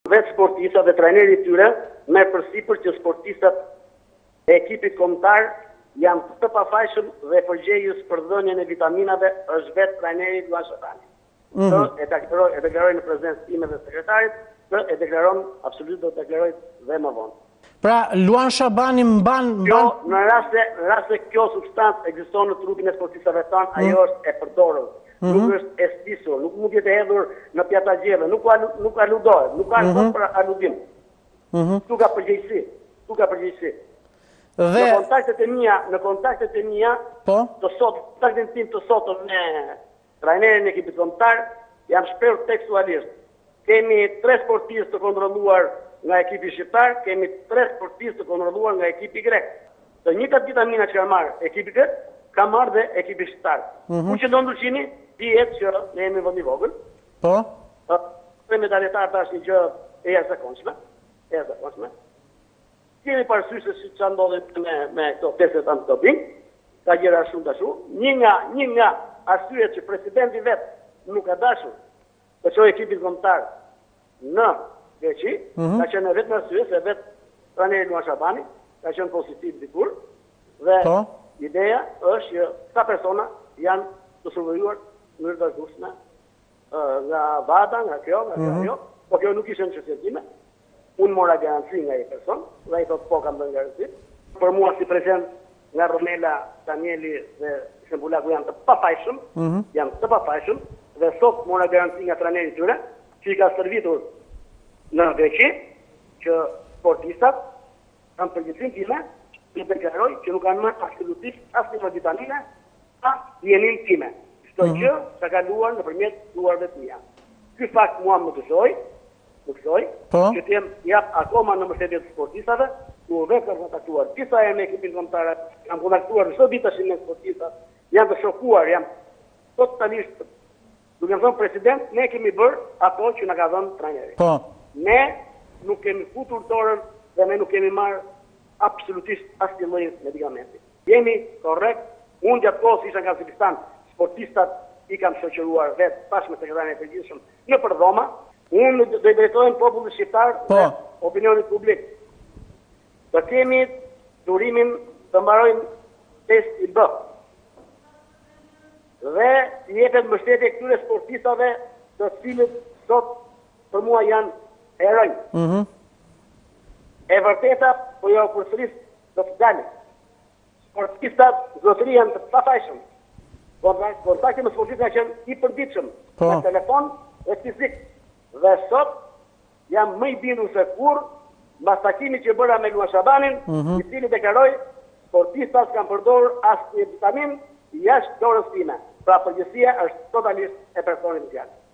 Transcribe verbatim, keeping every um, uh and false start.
vetë sportistat dhe trajnerit tyre, me përsipër që sportistat e ekipit kombëtar janë të pafajshëm dhe përgjegjës për dhënien e vitaminave është vetë trajneri Luan Shabani. Mm -hmm. e deklaroj, e deklaroj në prezencë time dhe sekretarit, e deklaron, absolut do të deklaroj dhe më vonë. Pra, Luan Shabani mban... Kjo, në rast se, rast se kjo substancë ekziston në trupin e sportistave tanë, mm. ajo është e përdorur. Mm -hmm. Nuk është e stisur, nuk mund jetë hedhur në pjata gjeve, nuk, nuk aludohet, nuk ka mm -hmm. për aludim. Mm -hmm. Tu ka përgjegjësi, tu ka përgjegjësi. Dhe... Në kontaktet e mia, në kontaktet e mia, po? Të sot, kontaktin tim të sotën me trajnerin e ekipit kombëtar, jam shprehur tekstualisht. Kemi tre sportistë të kontrolluar nga ekipi shqiptar, kemi tre sportistë të kontrolluar nga ekipi grek. Të njëjtat vitamina që ka marrë ekipi grek, ka marrë dhe ekipi shqiptar. Mm -hmm. Ku që do ndryshimi, dihet që ne jemi vend i vogël. Po. Tre medaljetar tash një gjë e jashtëzakonshme, e jashtëzakonshme. Kemi parasysh se ç'a ndodhi me me këto testet antidoping, ka gjëra shumë tashu. Një nga një nga arsyet që presidenti vet nuk ka dashur të çojë ekipin kombëtar në Greqi, mm -hmm. ka qenë vetëm arsye se vetë trajneri Luan Shabani ka qenë pozitiv dikur dhe po? Ideja është që këta persona janë të survejuar në mënyrë të vazhdueshme nga vada, nga kjo, nga mm -hmm. kjo, po kjo nuk ishte në çështime. Unë mora garanci nga një person, dhe i thotë po kam dhënë garanci. Për mua si prezent nga Ronela, Danieli dhe Shembulaku janë të papajshëm, mm -hmm. janë të papajshëm, dhe sot mora garanci nga trajneri tyre, që i ka servitur në Greqi, që sportistat kanë përgjithësinë time, i deklaroj që nuk kanë marrë absolutisht asnjë vitamine, as jenin time. Çdo mm -hmm. gjë ka kaluar nëpërmjet duarve të mia. Ky fakt mua më gëzoi, më gëzoi, që të jem jap akoma në mbështetje të sportistave, ku vetë kanë kontaktuar disa herë me ekipin kombëtar, kanë kontaktuar çdo ditë tash me sportistat, janë të shokuar, janë totalisht, duke thënë president, ne kemi bërë ato që na ka dhënë trajneri. Po. Ne nuk kemi futur dorën dhe ne nuk kemi marrë absolutisht asnjë lloj medikamenti. Jemi korrekt, unë gjatë kohës isha nga Kazakistan, sportistat i kam shoqëruar vetë bashkë me sekretarin e përgjithshëm në përdhoma. Unë do i drejtohem popullit shqiptar dhe opinionit publik. Do kemi durimin të mbarojmë test i B. Dhe jepet mbështetje këtyre sportistave të cilët sot për mua janë heroj. Mm -hmm. E vërteta, po jo përsëris do të dalë. Sportistat zotëri janë të pafajshëm. Kontakti me sportistat ka qenë i përditshëm, në telefon e fizik. Dhe sot jam më i bindur se kur mbas takimit që bëra me Luan Shabanin, mm -hmm. i cili deklaroi sportistat s'kan përdorur asnjë vitamin jashtë dorës time. Pra përgjësia është totalisht e personit në fjalë.